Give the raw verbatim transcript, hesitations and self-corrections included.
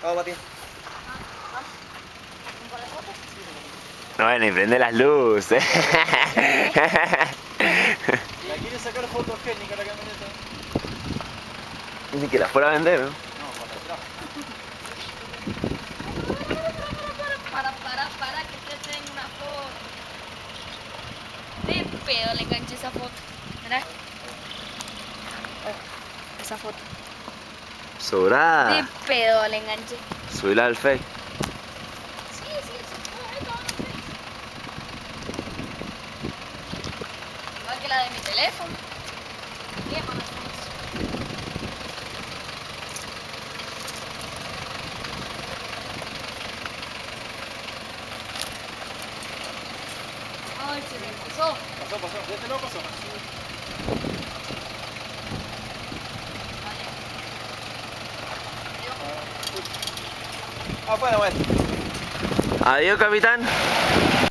Vamos, Mati. No, bueno, y prende las luces. ¿La quieres sacar fotogénica la camioneta? Ni que la fuera a vender, ¿no? No, para atrás. Para, para, para, que te tengo una foto. De pedo le enganché esa foto. Mirá. Oh, esa foto. Sobrada. De pedo le enganché. Subila al Face. Sí, sí, sí. Ahí está, no sé. Igual que la de mi teléfono. Qué mala foto. Ay, se me pasó. Pasó, pasó. ¿Ya te lo pasó? Ah, bueno, bueno. Adiós, capitán.